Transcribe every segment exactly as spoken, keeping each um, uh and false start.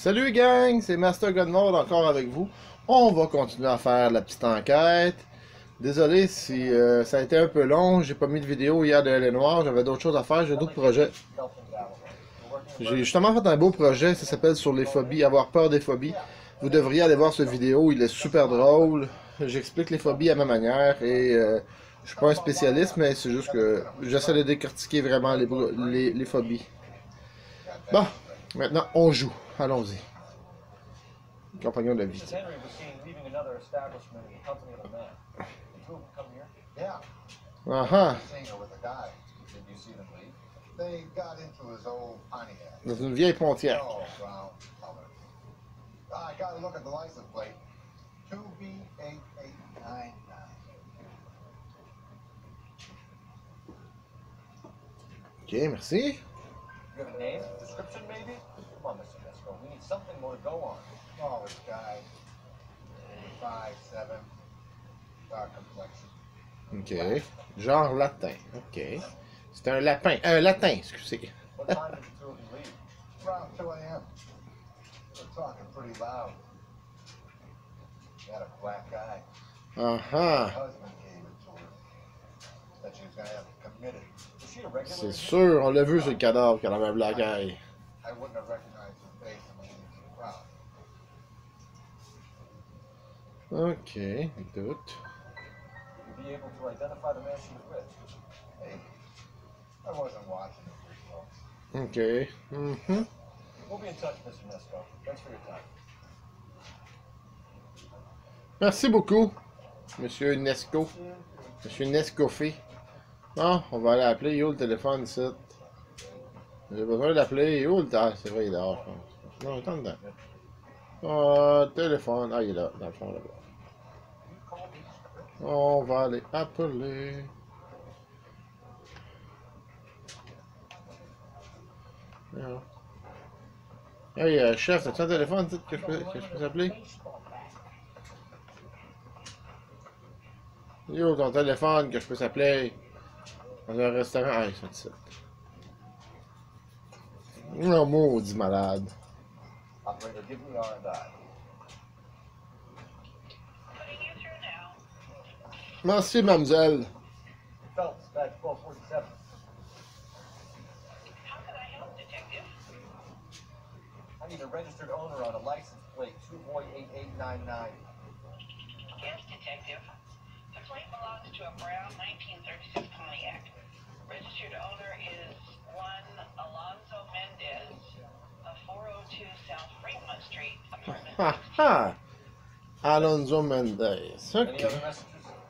Salut gang, c'est Master Godmode encore avec vous. On va continuer à faire la petite enquête. Désolé si euh, ça a été un peu long, j'ai pas mis de vidéo hier de L A Noire, j'avais d'autres choses à faire, j'ai d'autres projets. J'ai justement fait un beau projet, ça s'appelle Sur les phobies, avoir peur des phobies. Vous devriez aller voir cette vidéo, il est super drôle. J'explique les phobies à ma manière et euh, je suis pas un spécialiste, mais c'est juste que j'essaie de décortiquer vraiment les, les, les phobies. Bon, maintenant on joue, allons-y. Compagnon de vie. Ah Dans une vieille Pontiac. Ok, merci. You have a name, description maybe? Come on, Mister Nesco, we need something more to go on. Oh, this guy, five, seven, dark complexion. Ok. Genre latin. Ok. C'est un lapin. Un latin, excusez. What time did the two of you leave? Around two A M We're talking pretty loud. He had a black eye. Ah Her ah. husband gave it to her. That she was gonna have it committed. Was she a regular? C'est sûr, on l'a vu sur le cadavre qu'elle avait un black eye. I wouldn't have recognized her face unless she was around. Ok, écoute. You'd be able to identify the man she was with. Hey, I wasn't watching her very well. Ok. Mhm. We'll be in touch, Mister Nesco. Thanks for your time. Merci beaucoup, Monsieur Nesco. Monsieur Nescoffé. Bon, on va aller appeler. Yo, le téléphone ici. J'ai besoin d'appeler. Où le téléphone? Ah, c'est vrai, il est dehors, je pense. Non, attends dedans. Ah, téléphone. Ah, il est là, dans le fond, là-bas. On va aller appeler. Non. Hey, euh, chef, t'as-tu un téléphone que je peux, que je peux t'appeler? Yo, ton téléphone que je peux s'appeler dans un restaurant. Ah, ils sont ici. Non, maudit malade. Operator, give me R and I. Merci, mademoiselle. Phelps, badge twelve forty-seven. How can I help, Detective? I need a registered owner on a license plate, two boy eight eight nine nine. Yes, Detective. The plate belongs to a brown nineteen thirty-six Pontiac. Registered owner is one Alonzo Mendez of four oh two South Fremont Street, apartment Ha sixteen. ha! Alonzo Mendez. Any Ok. other messages?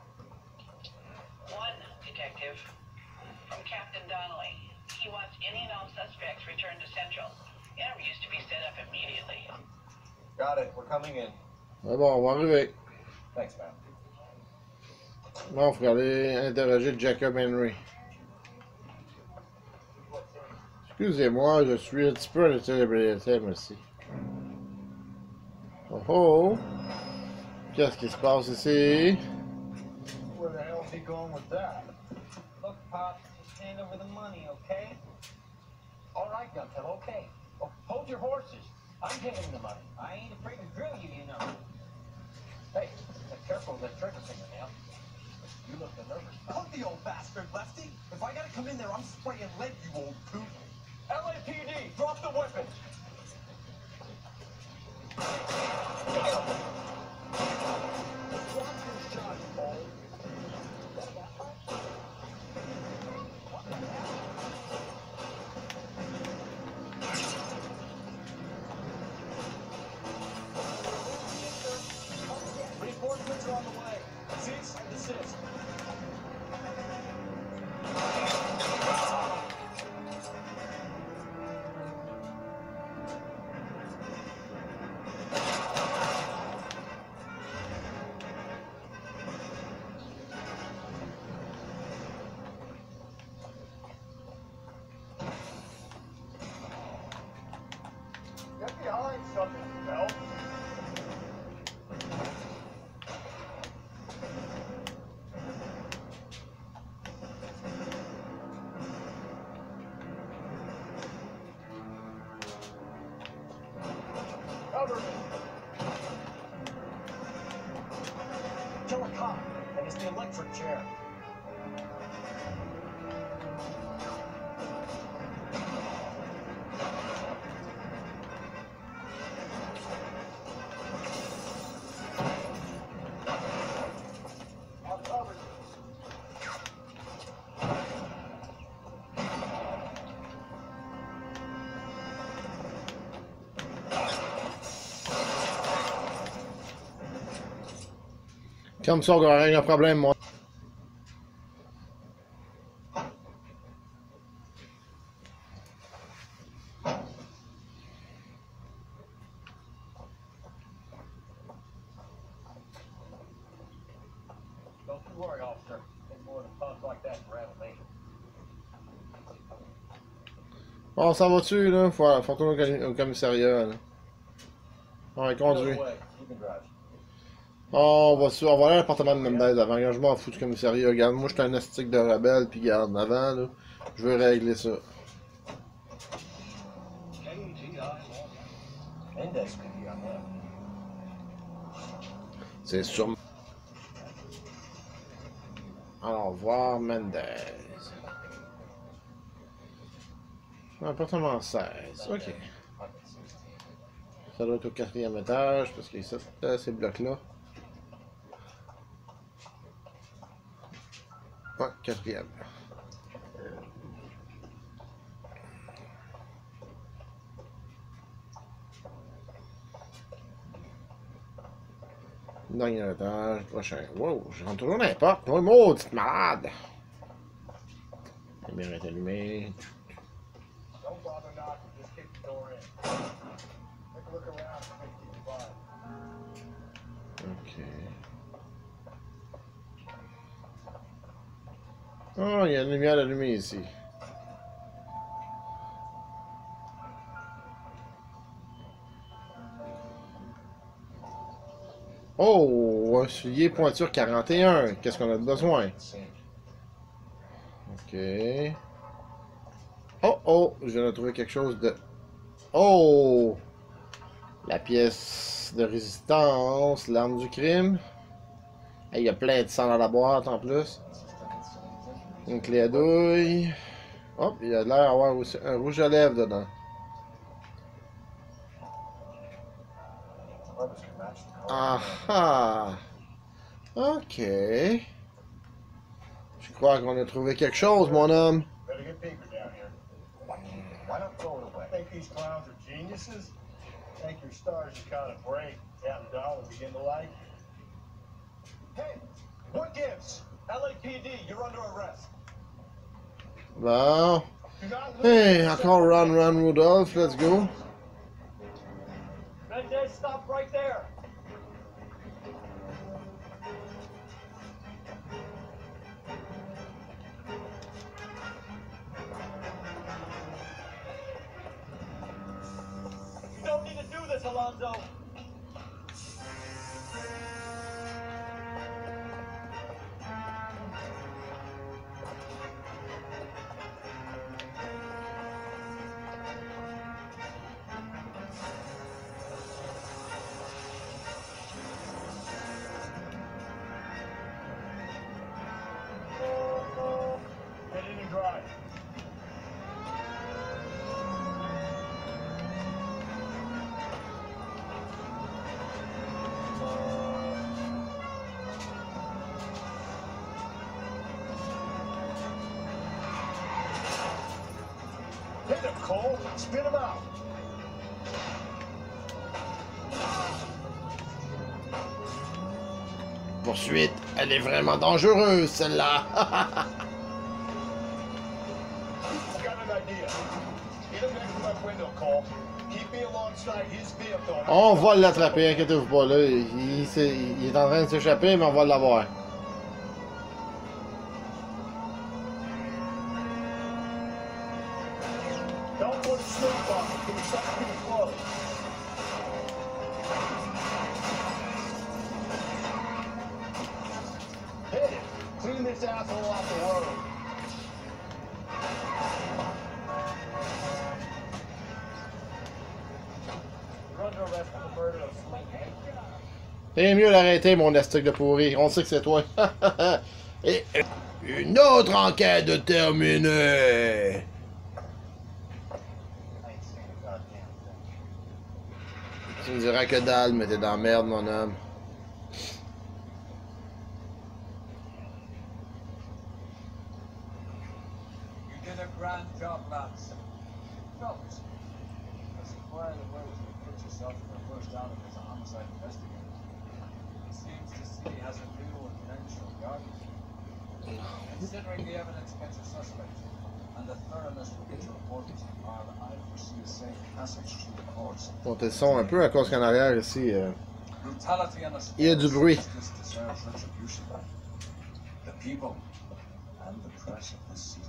One, Detective. From Captain Donnelly. He wants any and all suspects returned to Central. Interviews to be set up immediately. Got it, we're coming in. Mais bon, on va arriver. Thanks, man. Bon, il faut aller interroger Jacob Henry. Excusez-moi, je suis un petit peu à célébrité, merci. Oh oh! Qu'est-ce qui se passe ici? Where the hell's he going with that? Look, Pop, just hand over the money, okay? All right, Guntel, okay. Oh, hold your horses. I'm getting the money. I ain't afraid to drill you, you know. Hey, be careful of that trigger finger now. You look nervous. Fuck the old bastard, Lefty. If I gotta come in there, I'm spraying lead, you old coot. L A P D, drop the weapon. Reinforcements are on the way. Cease and desist. Get behind something, Phelps. top, and it's the electric chair. I'm covered. Comme ça, on va rien un problème, moi. Don't you worry, officer. It's more than puns like that to rattle me. Bon, on s'en va-tu, là? Faut, faut retourner au, au commissariat, là. Ouais, conduis. No way. You can drive. On va, su- on va aller à l'appartement de Mendez avant. Regarde, je m'en fous du commissariat. Regarde, moi, je suis un astique de rebelle, puis garde, avant, là, je veux régler ça. Mendez could be on that. C'est sûr. Alors, voir Mendez. Appartement seize, ok. Ça doit être au quatrième étage, parce qu'il y a ces blocs-là. Ouais, quatrième. Dernier étage, prochain. Wow, je rentre toujours n'importe. Oh, maudite malade! La lumière est allumée. Don't bother knocking, just kick the door in. Take a look around and make it fine. Ok. Oh, il y a une lumière allumée ici. Oh, un soulier pointure quarante et un. Qu'est-ce qu'on a besoin? Ok. Oh, oh, je viens de trouver quelque chose de... Oh! La pièce de résistance, l'arme du crime. Hey, il y a plein de sang dans la boîte en plus. Une clé à douille. Hop, il y a l'air d'avoir aussi un rouge à lèvres dedans. Ah ah! Ok. Je crois qu'on a trouvé quelque chose, mon homme. Better get paper down here. Why not throw it away? Think these clowns are geniuses? Think your stars are kind of break. Tap the dollar begin to like. Hey, what gives? L A P D, you're under arrest. Bon. Do not Hey, lose encore Run Run Rudolph, let's go. Mendez, stop right there. You don't need to do this, Alonzo. Get in and drive. Hit him, Cole. Spin him out. Poursuite, elle est vraiment dangereuse, celle-là. Got an idea. Get him next to that window, Cole. Keep me alongside his vehicle. On va l'attraper, inquiétez-vous pas, là. Il, il, s'est- il est en train de s'échapper, mais on va l'avoir. Don't put a snoop on him. He's something too close. Hit it. Clean this asshole off the road. You're under arrest for the murder of Slinky. T'es mieux d'arrêter, mon astic de pourri. On sait que c'est toi. Et une autre enquête de terminée. Tu me diras que dalle, mais t'es dans la merde, mon homme. You did a grand job, lads. Fellas, as inquired the ways you put yourself in the first out of as a homicide investigator. It seems the city has a new and vengeful guardian. Considering the evidence against the suspect and the thoroughness with which reported are, I foresee a safe passage through the courts. Montez le son un peu à cause qu'en arrière ici, euh, Brutality and a il y a du bruit. justice deserves retribution. The people and the press of this city.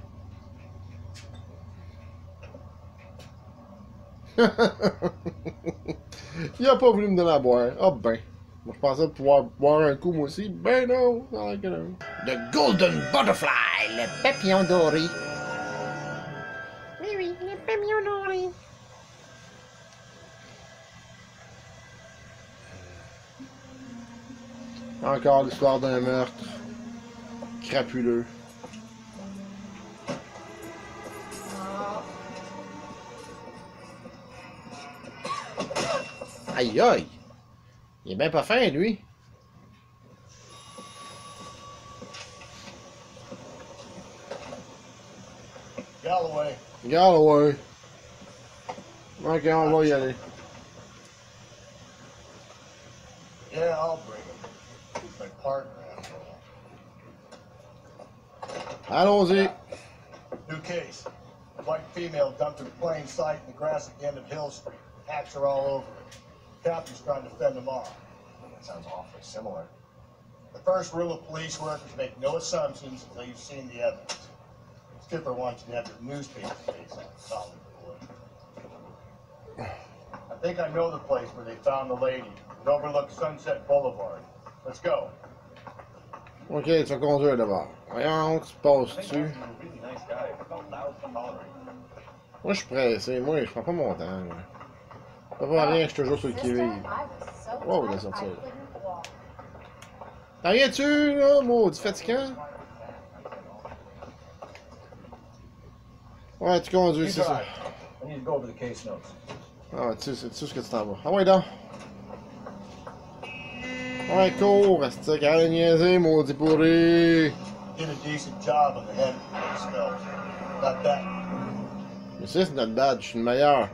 Il a pas voulu me donner à boire. Ah ben. Moi, je pensais pouvoir boire un coup, moi aussi. Ben non. non, non. The Golden Butterfly, le papillon doré. Oui, oui, le papillon doré. Encore l'histoire d'un meurtre crapuleux. Aïe aïe! Il est bien pas fin, lui. Galloway. Galloway. Ok, on va y aller. Yeah, I'll bring him. He's my partner after all. Allons-y. New case. A white female dumped in plain sight in the grass at the end of Hill Street. Hacks are all over it. Captain's trying to fend them off. That sounds awfully similar. The first rule of police work is make no assumptions until you've seen the evidence. Skipper wants you to have your newspaper face on solid boy. I think I know the place where they found the lady. It overlooks Sunset Boulevard. Let's go. Ok, tu vas conduire d'abord. Voyons, tu passes dessus. Moi, je suis pressé. Moi, je prends pas mon temps. Moi. Ça va rien, je suis toujours sur le qui-vive. Wow, il est sorti là. T'as rien dessus, là, maudit fatigant? Ouais, tu conduis, c'est ça. I need to go over the case notes. Ah, tu sais, c'est sûr ce que tu t'en vas. Ah ouais, donc. Ouais, cours, reste qu'à la niaiser, maudit pourri. Did a decent job on the head smells. Not that. Mais ça, c'est notre badge, je suis le meilleur.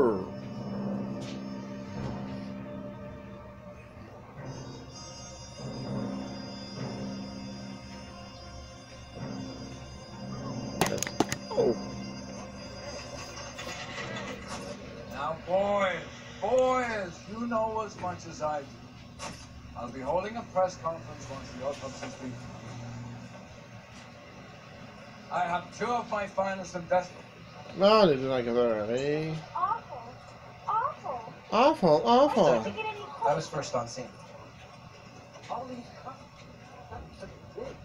Oh. Now, boys, boys, you know as much as I do. I'll be holding a press conference once the autopsy's been completed. I have two of my finest investigators. Non, les deux enquêteurs arrivent. Awful. Awful. Awful, awful. Did you get any I was first on scene. All these cops. That's such a big.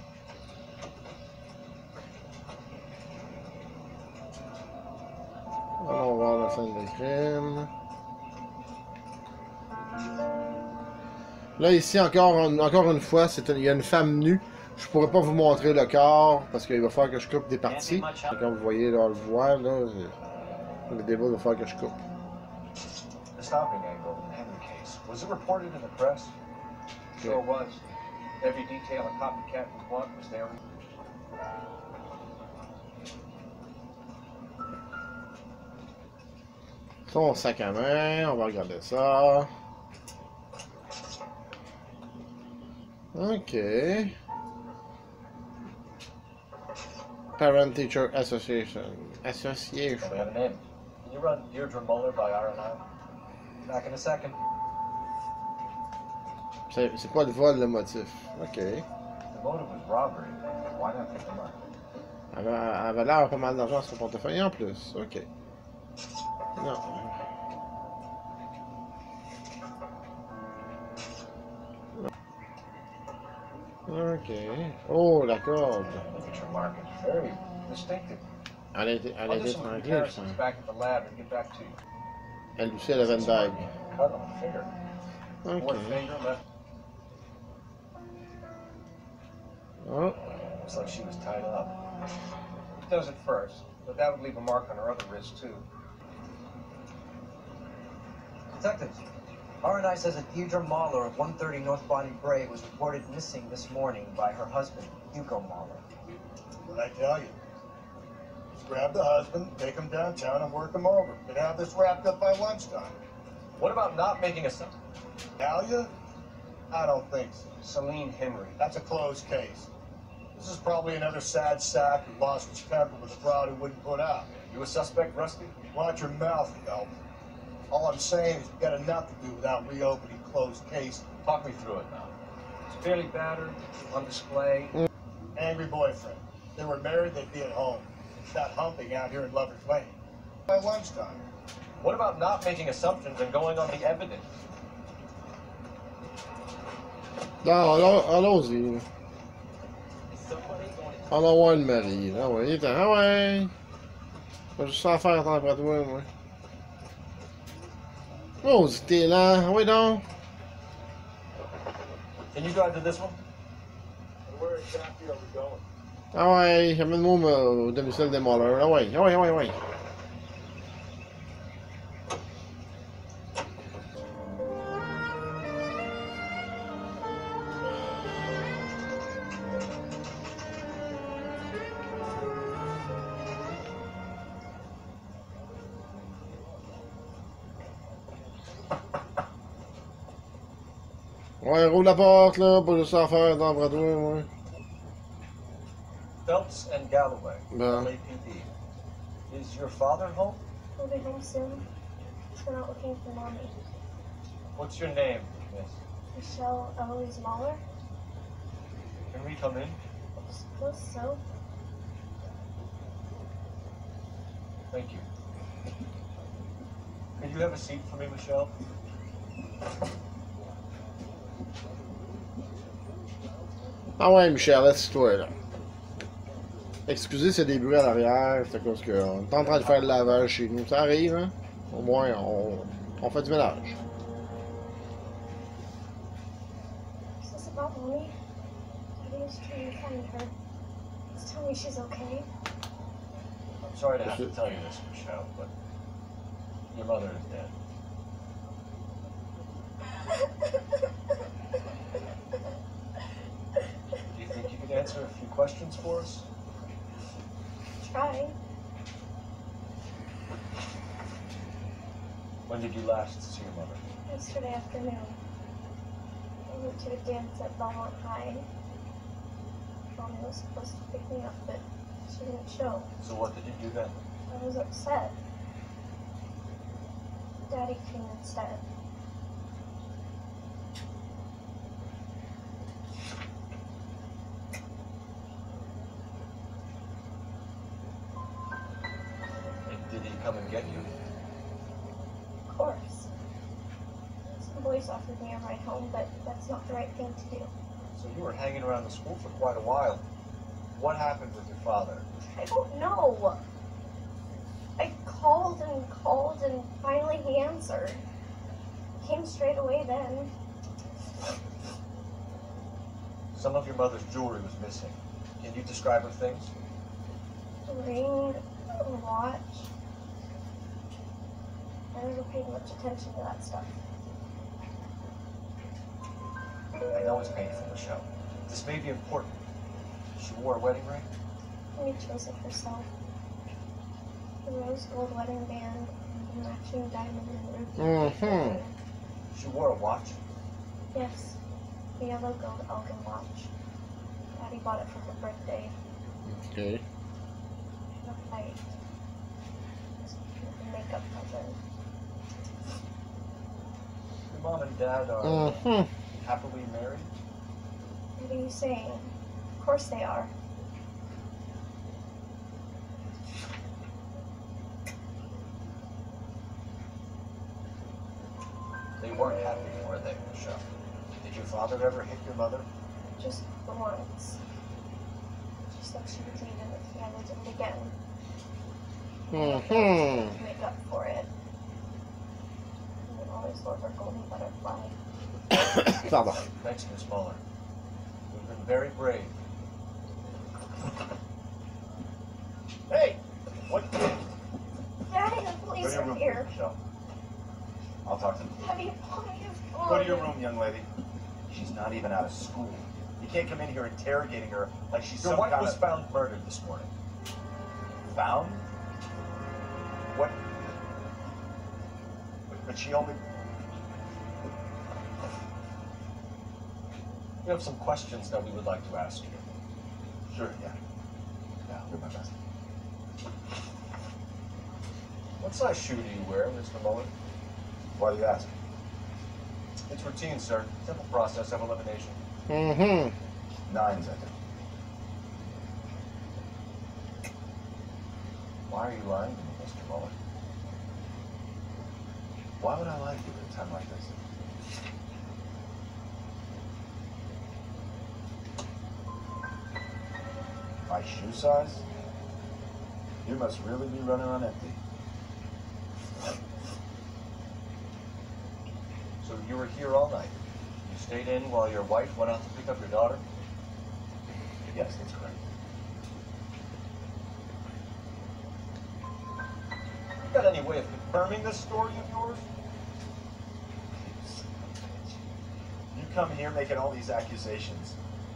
Allons voir la scène de crime. Là, ici, encore, un- encore une fois, c'est une- il y a une femme nue. Je pourrais pas vous montrer le corps parce qu'il va falloir que je coupe des parties. Comme vous voyez là, le voile, là, c'est- le débat, il va falloir que je coupe. The stopping angle in the Henry case. Was it reported in the press? Sure was. Every detail a copycat would want was there. Son sac à main, on va regarder ça. Ok. Parent Teacher Association. Association. We have a name. Can you run Deirdre Muller by R and I? Back in a second. C'est c'est pas le vol le motif. Ok. The motive was robbery. Why not pick them up? Elle avait, elle avait l'air pas mal d'argent sur son portefeuille en plus. Ok. Non. Ok. Oh, la corde. Look at your market. Very distinctive. Elle a été, elle a I'll do été some tranquille, je comparisons pense. back at the lab and get back to you. Elle aussi, elle avait une bague. Cut on the finger. One Okay. finger left. Oh. Looks like she was tied up. It does at first, but that would leave a mark on her other wrist, too. Detectives, R and I says that Deirdre Mahler of one thirty North Bonnie Bray was reported missing this morning by her husband, Hugo Mahler. What did I tell you? Just grab the husband, take him downtown, and work him over. Could have this wrapped up by lunchtime. What about not making a sense? Talia? I don't think so. Celine Henry. That's a closed case. This is probably another sad sack who lost his temper with a crowd who wouldn't put out. You a suspect, Rusty? Watch your mouth, Phelps. All I'm saying is we've got enough to do without reopening closed cases. Talk me through it now. Severely battered, on display. Angry boyfriend. If they were married, they'd be at home. Not humping out here in Lover's Lane. By lunchtime. What about not making assumptions and going on the evidence? Non, allons- allons-y. On a voir le mari. Ah ouais, il est ah ouais. Pas juste en faire tant après toi, moi. Oh, t'es lent. Ah ouais, donc. Can you drive to this one? Where exactly are we going? Ah ouais, amène-moi au au domicile des Mahler. Ah ouais, ah ouais, ah ouais, ah ouais. Ouais, roule la porte, là, pas juste en faire dans le bras de toi, moi. Phelps and Galloway, Ben. L A P D. Is your father home? We'll be home soon. He's been out looking for mommy. What's your name, miss? Michelle Eloise Mahler? Can we come in? I suppose so. Thank you. Could you have a seat for me, Michelle? Ah ouais, Michel, laisse-toi, là. Excusez s'il y a des bruits à l'arrière, c'est à cause qu'on est en train de faire le lavage chez nous. Ça arrive, hein? Au moins, on, on fait du ménage. Is this about mommy? Daddy was trying to find her. He's telling me she's okay. I'm sorry to have to tell you this, Michelle, but your mother is dead. Do you think you could answer a few questions for us? Try. When did you last see your mother? Yesterday afternoon. I went to a dance at Belmont High. Mommy was supposed to pick me up, but she didn't show. So what did you do then? I was upset. Daddy came instead. And did he come and get you? Of course. Some boys offered me a ride home, but that's not the right thing to do. So you were hanging around the school for quite a while. What happened with your father? I don't know. I called and called, and finally he answered. Came straight away then. Some of your mother's jewelry was missing. Can you describe her things? A ring, a watch. I never paid much attention to that stuff. I know it's painful, Michelle. This may be important. She wore a wedding ring? Amy chose it herself. The rose gold wedding band, and the matching diamond and ruby. Mm-hmm. She wore a watch? Yes, the yellow gold Elgin watch. Daddy bought it for her birthday. Okay. In a fight. It was a makeup present. Your mom and dad are Mm-hmm. happily married? What are you saying? Of course they are. They weren't happy, were they, Michelle? Did your father ever hit your mother? Just once. She said she would leave him if he ever did it again. Mm-hmm. To make up for it. And then always wore her golden butterfly. Pardon. Thanks, Miss Muller. You've been very brave. Hey! What? Daddy, the police Go to your are room, here. Michelle. I'll talk to them. Daddy, please. Go to your room, young lady. She's not even out of school. You can't come in here interrogating her like she's Your some wife kind was of... found murdered this morning. Found? What? But she only... We have some questions that we would like to ask you. Sure, yeah. Yeah, I'll do my best. What size shoe do you wear, Mister Muller? Why do you ask? It's routine, sir. Simple process of elimination. Mm-hmm. Nines, I think. Why are you lying to me, Mister Muller? Why would I lie to you at a time like this? My shoe size? You must really be running on empty. So you were here all night. You stayed in while your wife went out to pick up your daughter? Yes, that's correct. You got any way of confirming this story of yours? You come here making all these accusations.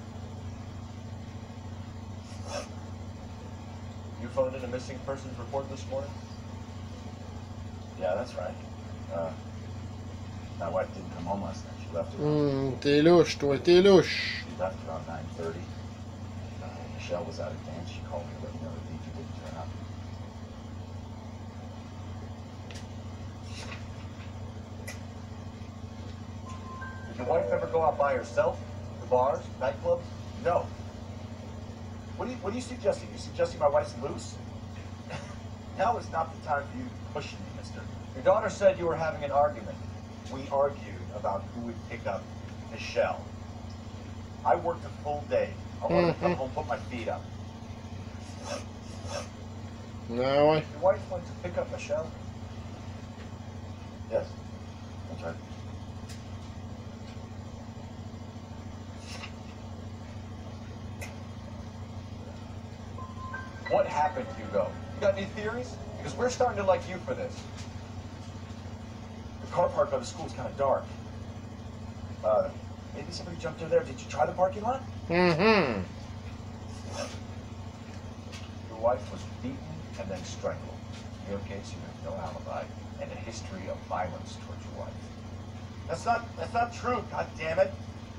You phoned in a missing persons report this morning? Yeah, that's right. Uh, my wife didn't come home last night. She left around, Hum, t'es louche, toi, t'es louche. she left around nine thirty. Uh, Michelle was out of dance. She called me to let me know that Deidre didn't turn up. Did your wife ever go out by herself? To bars, nightclubs? No. What are you, what are you suggesting? You suggesting my wife's loose? Now is not the time for you to push me, mister. Your daughter said you were having an argument. We argued about who would pick up Michelle. I worked a full day. I wanted to come home, put my feet up. Ah ouais. Your wife went to pick up Michelle? Yes, that's right. What happened, Hugo? You got any theories? Because we're starting to like you for this. The car park by the school is kind of dark. Uh, maybe somebody jumped in there. Did you try the parking lot? Mm-hmm. Your wife was beaten and then strangled. In your case, you have no alibi and a history of violence towards your wife. That's not. That's not true. God damn it.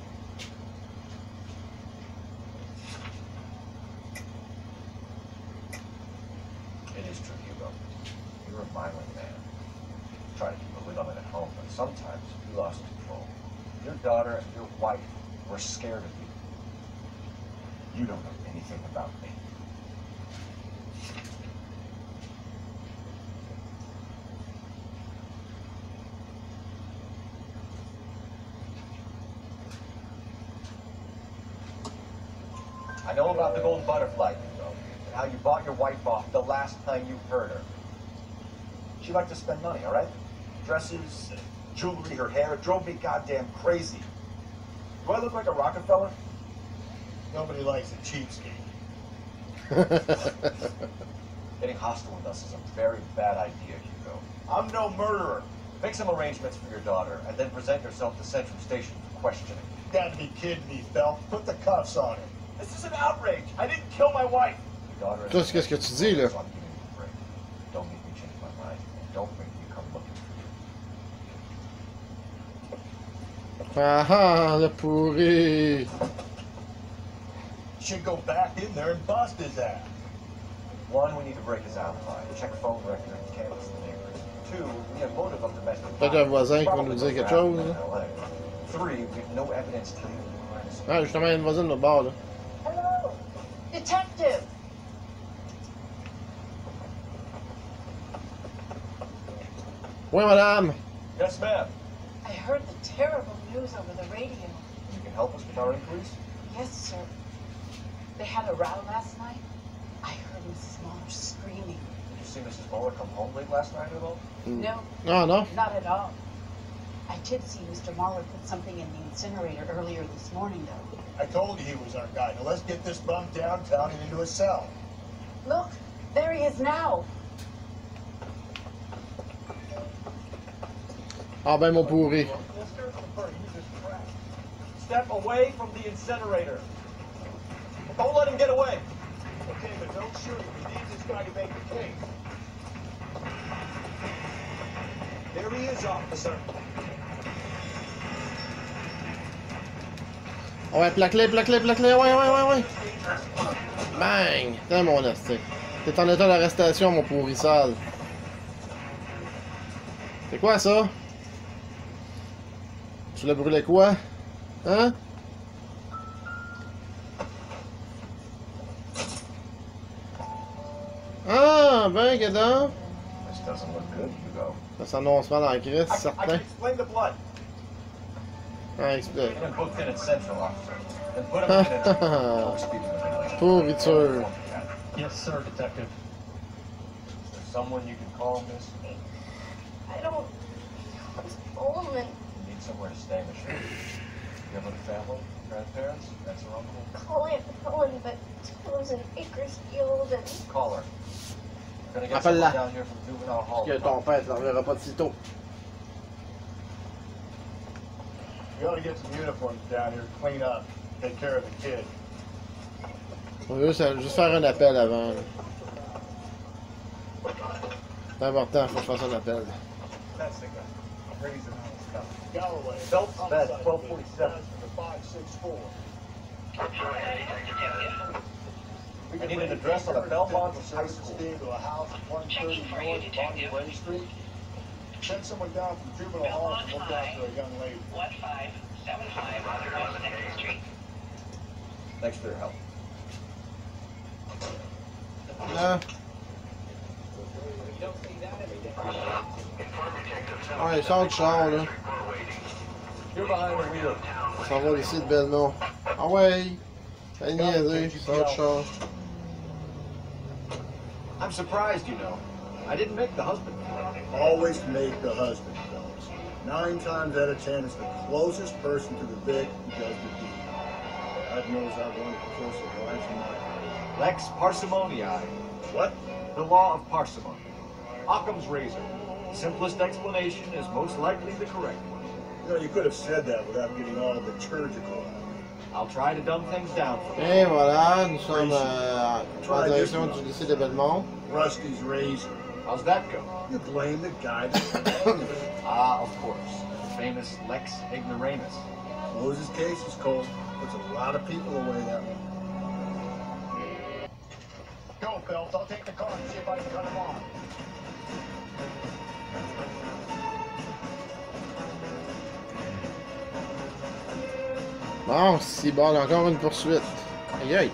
It is true, Hugo. You're a violent man. You try to keep a lid on it at home, but sometimes you lost control. Your daughter and your wife were scared of you. You don't know anything about me. I know about the Golden Butterfly, Hugo, and how you bought your wife off the last time you heard her. She liked to spend money, all right? Dresses, jewelry, her hair. It drove me goddamn crazy. Do I look like a Rockefeller? Nobody likes a cheapskate. Getting hostile with us is a very bad idea, Hugo. I'm no murderer. Make some arrangements for your daughter, and then present yourself to Central Station for questioning. You gotta be kidding me, Phelps. Put the cuffs on him. This is an outrage. I didn't kill my wife. Your daughter is Toi, qu'est-ce que tu dis, là? So I'm giving you a break. Don't make me change my mind, and don't make me come looking for you. Ah ah, le pourri. Should go back in there and bust his ass. One, we need to break his alibi. Check phone record and canvass the neighbors. Two, we have motive of domestic Peut-être un voisin qui va nous dire quelque chose. Là. Three, we have no evidence tying the crime. Ah, justement, il y a une voisine de l'autre bord, là. Hello, detective. Oui, madame. Yes, ma'am. I heard the terrible news over the radio. You can help us with our inquiries? Yes, sir. They had a row last night. I heard Missus Muller screaming. Did you see Missus Muller come home late last night at all? No, Ah, non? not at all. I did see Mister Mahler put something in the incinerator earlier this morning, though. I told you he was our guy. Now let's get this bum downtown and into a cell. Look, there he is now. Ah ben mon pourri. Step away from the incinerator. Don't let him get away. Okay, but don't shoot him. We need this guy to make the case. There he is, officer. Ouais, plaque-les, plaque-les, plaque-les, ouais, ouais, ouais, ouais. Bang! Putain, mon asti. T'es en état d'arrestation, mon pourri sale. C'est quoi ça? Tu l'as brûlé quoi? Hein? Ah, ben, gadon. This doesn't look good, Hugo. Ça s'annonce mal en crise, I, I certain. can explain the blood. Ah, explique. Get him booked in at Central, officer. Then put him in at... Oh, speaking of... Pourriture. Yes, sir, detective. Is there someone you can call, miss? I don't. Pullman. You need somewhere to stay, Michelle. You have a family? Grandparents? Aunts or uncle? Call Aunt Helen, but she lives in Bakersfield and. Call her. We're gonna get Appelle-la. someone down here from juvenile hall. Que ton père ne reverra pas de sitôt. We ought to get some uniforms down here, clean up, take care of the kid. On veut juste, juste faire un appel avant. C'est important, faut que je fasse un appel. That's the guy. Brazen House. Galloway. Phelps, bed, Homicide twelve case, forty-seven. five six four. I need an address on a Belmont High School. To a house at one thirty Checking for you, North Bonnie detective. Ray Street. Send someone down from juvenile hall to look after a young lady. one five seven five West second Street. Thanks for your help. Là. Ouais, sors du char, là. You're behind the wheel. Ça va ici de Belmont. Ah ouais! T'as niaisé, sors du char. I'm surprised, you know. I didn't make the husband. Always make the husband, fellas. Nine times out of ten, it's the closest person to the vic who does the deed. God knows I've wanted to kill some wives in my life. Lex parsimoniae. What? The law of parsimony. Occam's razor. Simplest explanation is most likely the correct one. You know, you could have said that without getting all liturgical. I'll try to dumb things down for you. Et voilà, nous sommes euh, en direction du lycée de Belmont. Rusty's razor. How's that go? You blame the guy that Ah, of course. The famous Lex ignoramus. closes cases, Cole. Puts a lot of people away that way. Go, Phelps. I'll take the car and see if I can cut him off. Bon, si bon, encore une poursuite. Aïe aïe.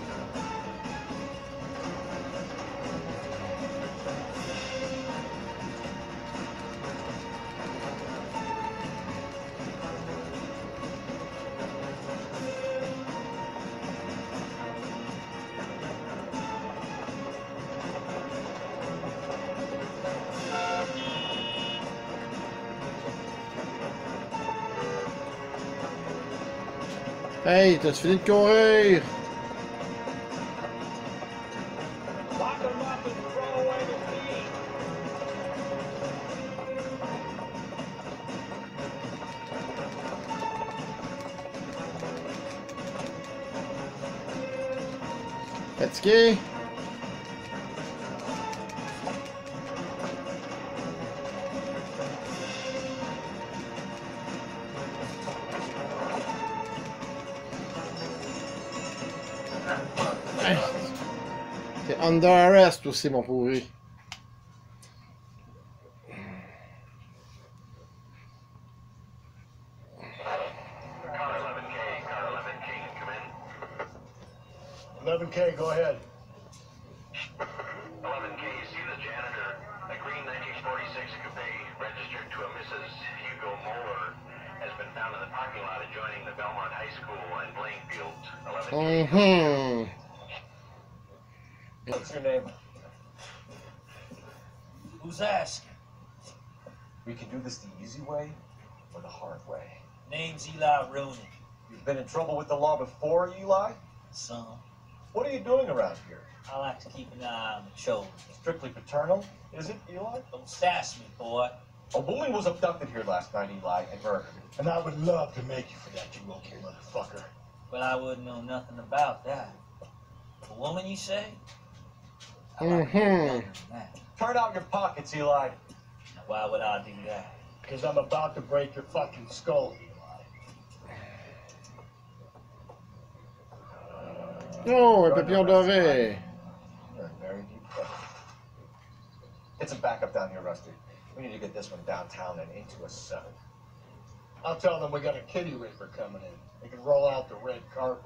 Hey, t'as fini de courir? Lock him up and throw away the key. Fatigué? T'es under arrest aussi, mon pourri. eleven K, go ahead. eleven K, you see the janitor, a green nineteen forty-six coupe registered to a Missus Hugo Moeller has been found in the parking lot adjoining the Belmont High School and playing fields. eleven K. Mm-hmm. What's your name? Who's asking? We can do this the easy way. or the hard way. Name's Eli Rooney. You've been in trouble with the law before, Eli? Son, What are you doing around here? I like to keep an eye on the children. Strictly paternal, is it, Eli? Don't sass me, boy. A woman was abducted here last night, Eli, and murdered. And I would love to make you for that, you okay motherfucker. But I wouldn't know nothing about that. A woman, you say? I like Mm-hmm. better than that. Turn out your pockets, Eli. Now, why would I do that? Because I'm about to break your fucking skull, Eli. Oh, un papillon doré. You're in very deep trouble. Get some backup down here, Rusty. We need to get this one downtown and into a seven. I'll tell them we got a kitty raper coming in. They can roll out the red carpet.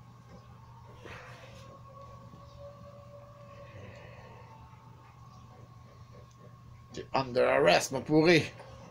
T'es under arrest, mon pourri.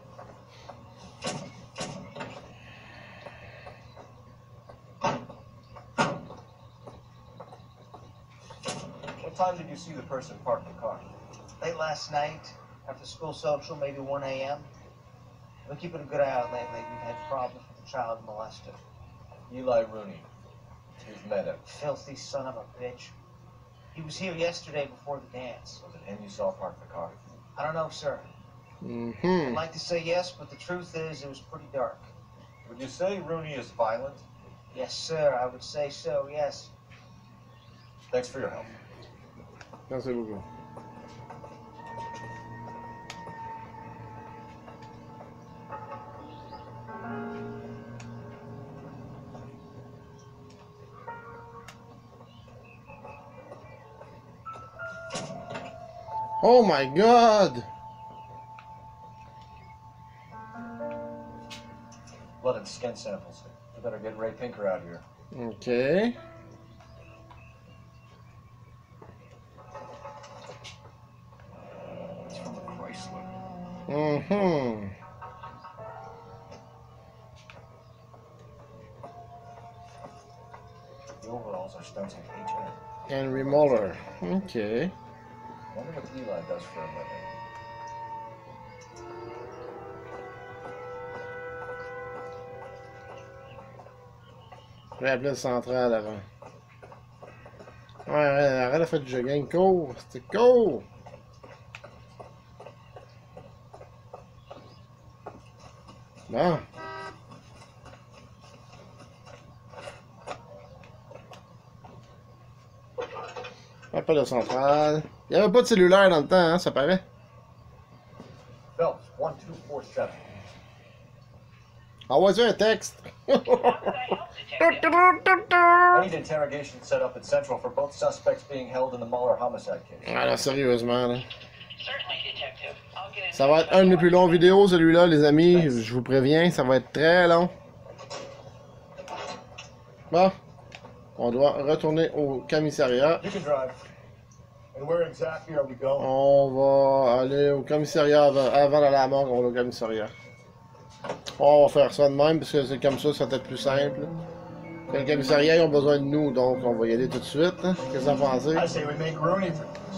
What time did you see the person park the car? Late last night, after school social, maybe one A M I've been keeping a good eye out lately. We've had problems with a child molester. Eli Rooney. You've met him. Filthy son of a bitch. He was here yesterday before the dance. Was it him you saw park the car? I don't know, sir. I'd Mm-hmm. like to say yes, but the truth is it was pretty dark. Would you say Rooney is violent? Yes, sir, I would say so, yes. Thanks for your help. Merci beaucoup. Oh my god! Blood and skin samples. We better get Ray Pinker out here. Okay. It's from a Chrysler. Mm-hmm. The overalls are Stunts H M. Henry Moller. Okay. I wonder what Eli does for a living. Je vais appeler le central avant. Ouais, ouais, arrête de faire du jogging. Cours! C'était court! Bon. Appel le central. Il n'y avait pas de cellulaire dans le temps, hein, ça paraît. Phelps, one two four seven. Envoie-tu un texte? I need interrogation set up at Central for both suspects being held in the Mueller homicide case. Ah là, sérieusement, là. Certainly, Detective. I'll get Ça va être un des plus longs vidéos, celui-là, les amis. Je vous préviens, ça va être très long. Bon. On doit retourner au commissariat. You can drive. And where exactly are we going? On va aller au commissariat avant, avant d'aller à la morgue, on va au commissariat. On va faire ça de même, parce que c'est comme ça, ça va être plus simple. Le commissariat, ils ont besoin de nous, donc on va y aller tout de suite. Hein. Qu'est-ce que vous en pensez? I say we make Rooney for this.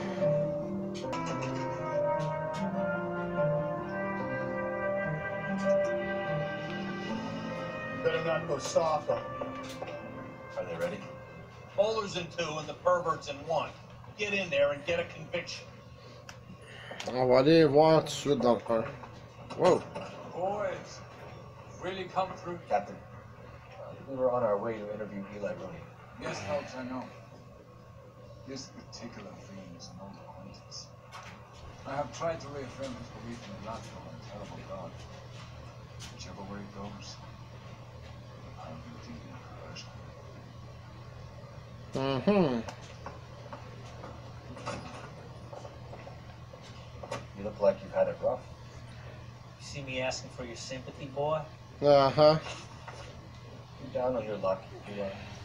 Better not go soft on them. Are they ready? Bowler's in two and the pervert's in one. Get in there and get a conviction. On va aller voir tout de suite dans le un. Wow! Boys, really come through. Captain, we were on our way to interview Eli Rooney. Yes, Phelps, I know. This particular thing is an old acquaintance. I have tried to reaffirm his belief in the natural and terrible God. Whichever way it goes, I will be dealing with conversion. Mm-hmm. You look like you've had it rough. You see me asking for your sympathy, boy? Uh-huh. You down on your luck, Eli?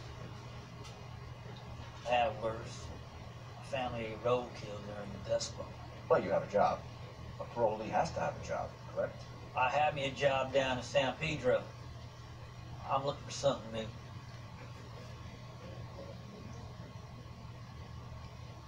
I have worse. My family roadkill during the Dust Bowl. Well, you have a job. A parolee has to have a job, correct? I had me a job down in San Pedro. I'm looking for something new.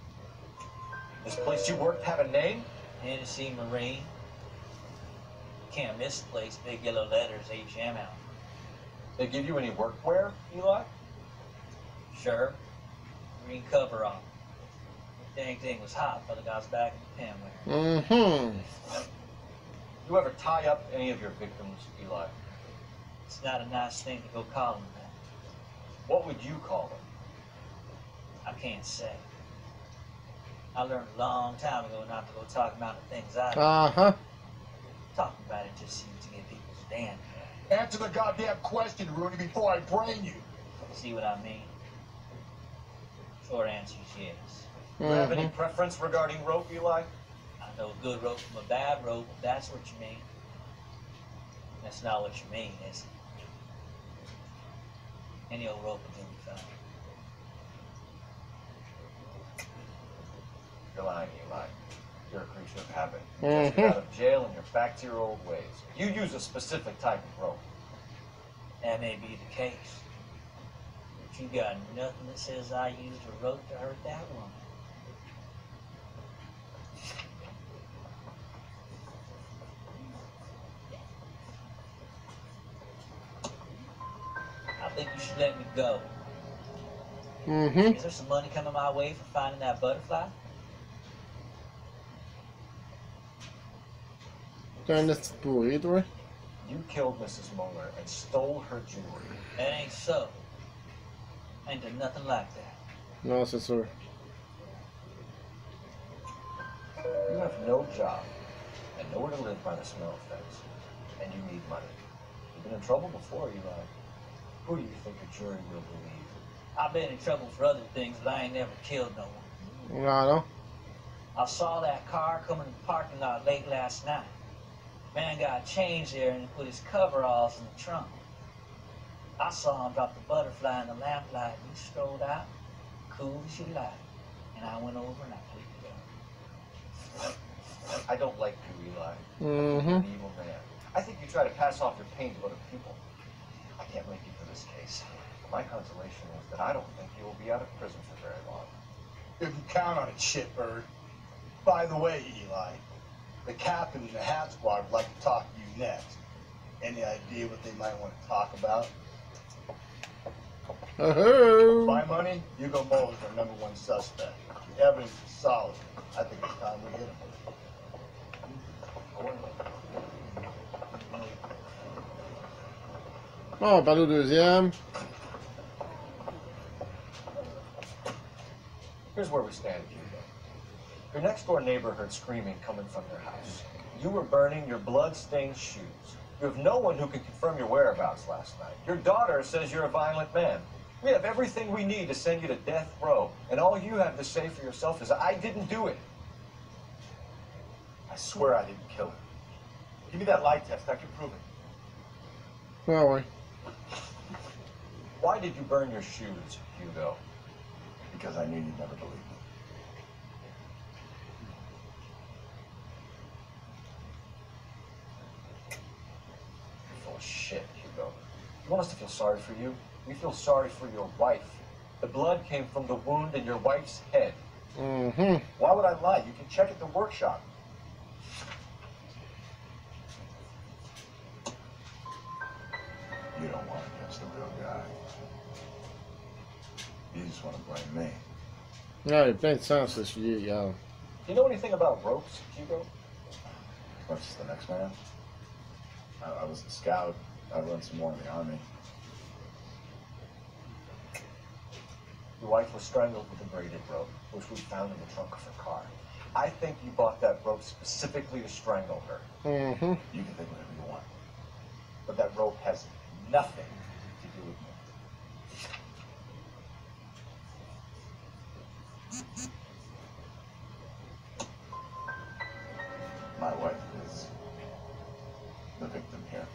This place you worked have a name? Hennessy Marine. can't miss the place. Big yellow letters, H M out. They give you any workwear, Eli? Sure. Green cover on. Dang thing was hot, fella got us back in the pen wearing. Mm-hmm. You ever tie up any of your victims, Eli? It's not a nice thing to go call them that. What would you call them? I can't say. I learned a long time ago not to go talking about the things I do. Uh-huh. Talking about it just seems to get people's damn. Answer the goddamn question, Rudy, before I brain you. See what I mean? Short answer is yes. Do you have any preference regarding rope, Eli? I know a good rope from a bad rope, if that's what you mean. That's not what you mean, is it? Any old rope will do me fine. You're lying, Eli. You're a creature of habit. You just got out of jail and you're back to your old ways. You use a specific type of rope. That may be the case. But you got nothing that says I used a rope to hurt that woman. I think you should let me go. Mm-hmm. Is there some money coming my way for finding that butterfly? T'es un petit pourri, toi. You killed Missus Moeller and stole her jewelry. That ain't so. Ain't done nothing like that. Non, c'est sûr. You have no job and nowhere to live by the smell fence, and you need money. You've been in trouble before, Eli. Who do you think a jury will believe? I've been in trouble for other things, but I ain't never killed no one. Non, non. I saw that car coming in the parking lot late last night. Man got changed there and he put his coveralls in the trunk. I saw him drop the butterfly in the lamplight and he strolled out, cool as you like. And I went over and I picked it up. I don't like you, Eli. Mm-hmm. You're an evil man. I think you try to pass off your pain to other people. I can't make you for this case. My consolation is that I don't think you will be out of prison for very long. You can count on it, shitbird. By the way, Eli, the captain and the hat squad would like to talk to you next. Any idea what they might want to talk about? Oh. My money, Hugo Moeller's our number one suspect. The evidence is solid. I think it's time we hit him. Bon, on parle au deuxième. Here's where we stand, Hugo. Your next door neighbor heard screaming coming from their house. You were burning your blood-stained shoes. You have no one who can confirm your whereabouts last night. Your daughter says you're a violent man. We have everything we need to send you to death row, and all you have to say for yourself is, I didn't do it. I swear I didn't kill him. Give me that lie test. I can prove it. Ah ouais. Why did you burn your shoes, Hugo? Because I knew you'd never believe me. You're full of shit, Hugo. You want us to feel sorry for you? We feel sorry for your wife. The blood came from the wound in your wife's head. Mm-hmm. Why would I lie? You can check at the workshop. You don't want against the real guy. You just want to blame me. Ah, il y a plein de sang, ce sujet, regarde. Do you know anything about ropes, Hugo? What's the next man? I, I was a scout. I run some more in the army. Your wife was strangled with a braided rope, which we found in the trunk of her car. I think you bought that rope specifically to strangle her. Mm-hmm. You can think whatever you want. But that rope has nothing to do with me. My wife is the victim here.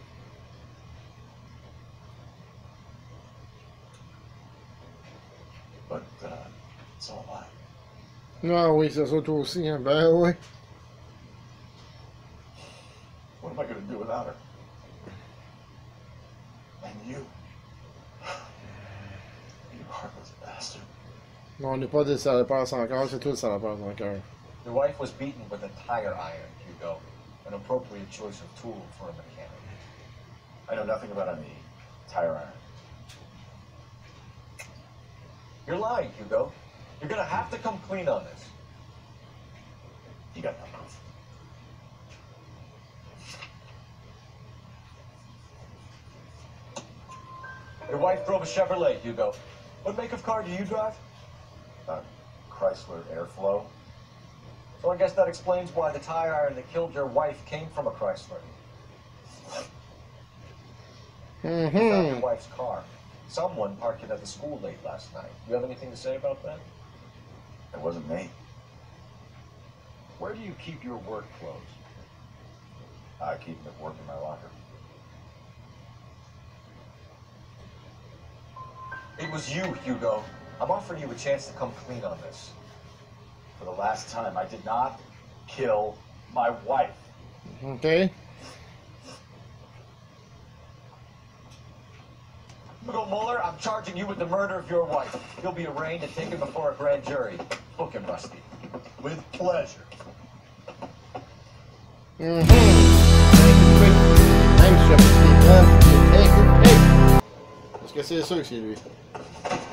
But uh, it's all mine. Ah oui, c'est ça, toi aussi, hein. Ben oui. What am I going to do without her? And you. You heartless bastard. Non, on n'est pas des salopeurs sans cœur, c'est toi le salopeur sans cœur. Your wife was beaten with a tire iron, Hugo. an appropriate choice of tool for a mechanic. I know nothing about any tire iron. You're lying, Hugo. You're gonna have to come clean on this. You got no proof. Your wife drove a Chevrolet, Hugo. What make of car do you drive? Uh, Chrysler Airflow. So I guess that explains why the tire iron that killed your wife came from a Chrysler. Mm-hmm. You found your wife's car. Someone parked it at the school late last night. You have anything to say about that? It wasn't me. Where do you keep your work clothes? I keep them at work in my locker. It was you, Hugo. I'm offering you a chance to come clean on this. For the last time, I did not kill my wife. Okay. Hugo Mueller, I'm charging you with the murder of your wife. You'll be arraigned and taken before a grand jury. Book him, Rusty. With pleasure. Mm-hmm. Thanks, Shepard. Est-ce que c'est ça que c'est lui?